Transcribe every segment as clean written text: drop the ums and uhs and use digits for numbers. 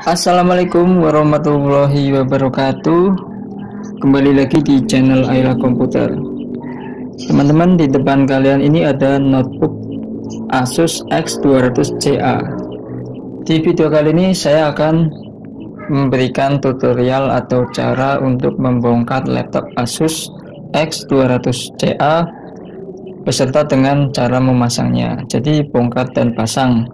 Assalamualaikum warahmatullahi wabarakatuh. Kembali lagi di channel Ayla Komputer. Teman-teman, di depan kalian ini ada notebook Asus X200CA. Di video kali ini saya akan memberikan tutorial atau cara untuk membongkar laptop Asus X200CA beserta dengan cara memasangnya. Jadi bongkar dan pasang.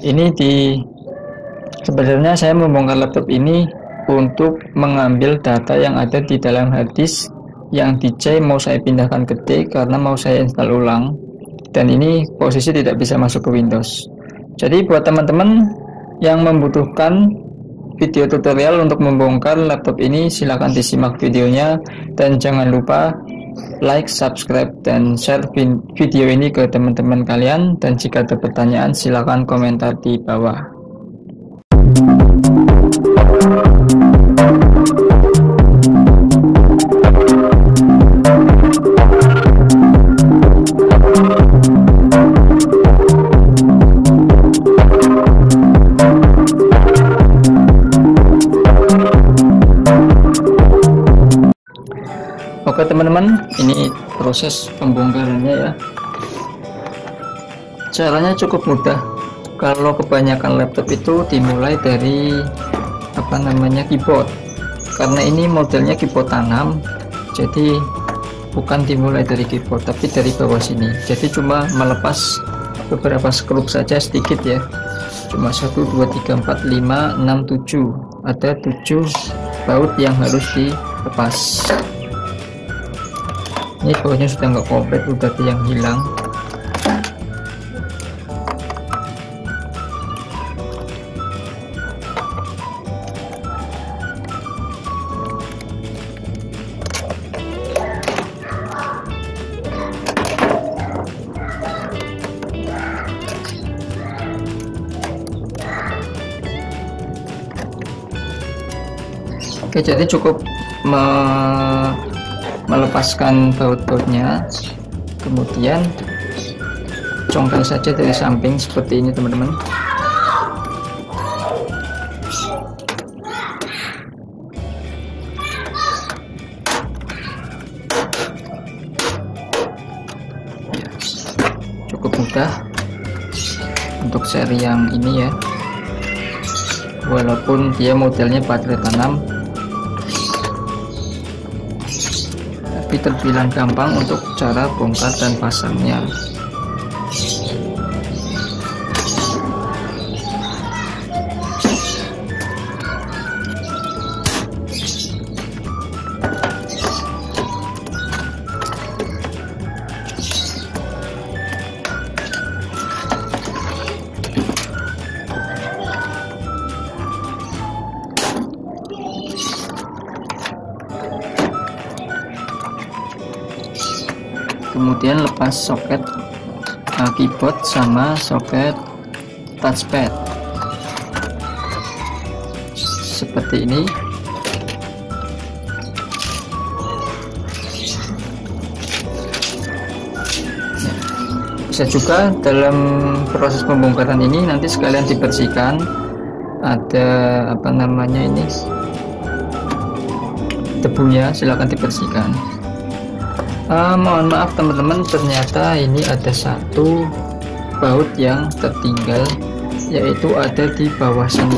Sebenarnya saya membongkar laptop ini untuk mengambil data yang ada di dalam harddisk yang DJ mau saya pindahkan ke D karena mau saya install ulang, dan ini posisi tidak bisa masuk ke Windows. Jadi buat teman-teman yang membutuhkan video tutorial untuk membongkar laptop ini, silahkan disimak videonya, dan jangan lupa like, subscribe, dan share video ini ke teman-teman kalian. Dan jika ada pertanyaan silahkan komentar di bawah. Oke teman-teman, ini proses pembongkarannya ya. Caranya cukup mudah. Kalau kebanyakan laptop itu dimulai dari keyboard, karena ini modelnya keyboard tanam, jadi bukan dimulai dari keyboard tapi dari bawah sini. Jadi cuma melepas beberapa skrup saja sedikit ya, cuma 1 2 3 4 5 6 7, ada 7 baut yang harus dilepas. Ini bautnya sudah nggak komplit, udah ada yang hilang. Oke, jadi cukup melepaskan baut-bautnya, kemudian congkel saja dari samping seperti ini teman-teman. Cukup mudah untuk seri yang ini ya, walaupun dia modelnya baterai tanam, tapi terbilang gampang untuk cara bongkar dan pasangnya. Kemudian lepas soket keyboard sama soket touchpad seperti ini. Bisa juga dalam proses pembongkaran ini nanti sekalian dibersihkan, ada ini debunya, silahkan dibersihkan. Mohon maaf teman-teman, ternyata ini ada satu baut yang tertinggal, yaitu ada di bawah sini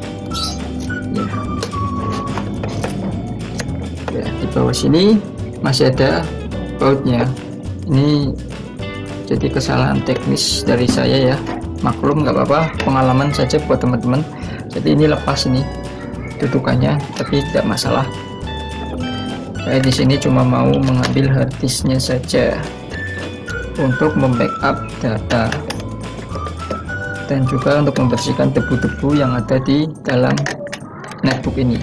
ya, di bawah sini masih ada bautnya. Ini jadi kesalahan teknis dari saya ya, maklum, nggak apa-apa, pengalaman saja buat teman-teman. Jadi ini lepas ini dudukannya, tapi tidak masalah. Saya di sini cuma mau mengambil harddisknya saja untuk membackup data, dan juga untuk membersihkan debu-debu yang ada di dalam netbook ini.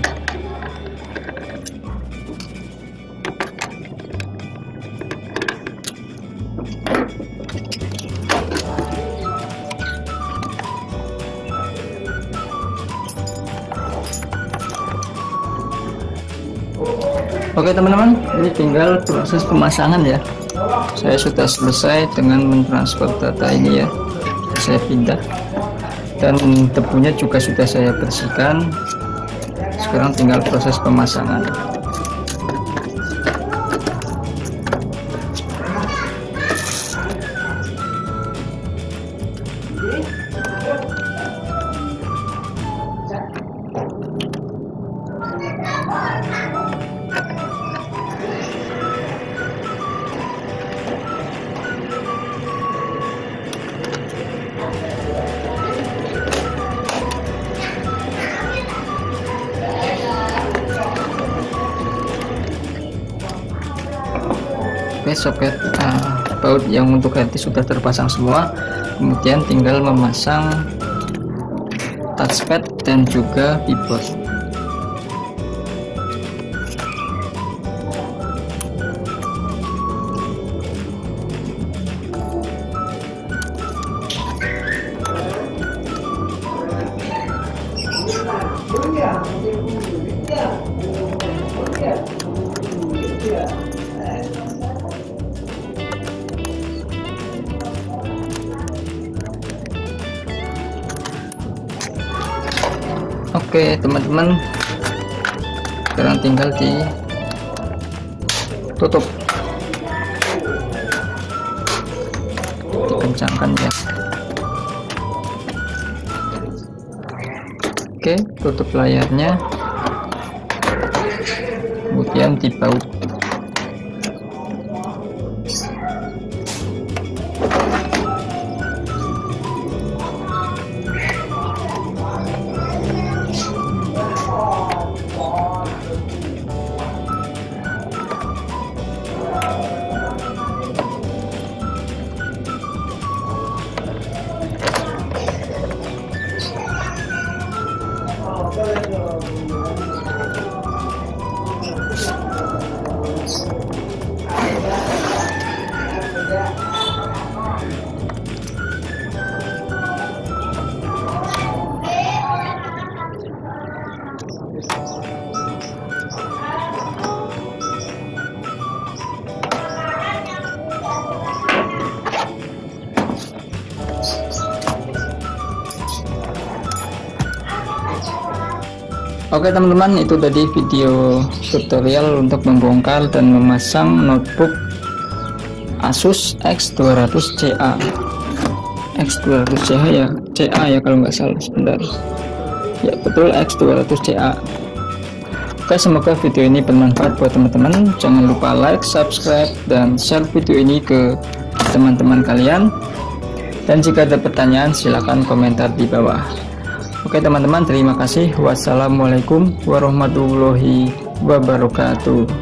Oke teman-teman, ini tinggal proses pemasangan ya. Saya sudah selesai dengan mentransfer data ini ya. Saya pindah. dan debunya juga sudah saya bersihkan. Sekarang tinggal proses pemasangan. Oke, soket baut yang untuk headpiece sudah terpasang semua. Kemudian tinggal memasang touchpad dan juga keyboard. Oke teman-teman, sekarang tinggal ditutup, dikencangkan ya. Oke, tutup layarnya, kemudian dibaut. Oke teman-teman, itu tadi video tutorial untuk membongkar dan memasang notebook Asus X200CA. X200CA ya, CA ya kalau nggak salah, sebentar. Ya betul, X200CA. Oke, semoga video ini bermanfaat buat teman-teman. Jangan lupa like, subscribe, dan share video ini ke teman-teman kalian. Dan jika ada pertanyaan silahkan komentar di bawah. Oke teman-teman, terima kasih. Wassalamualaikum warahmatullahi wabarakatuh.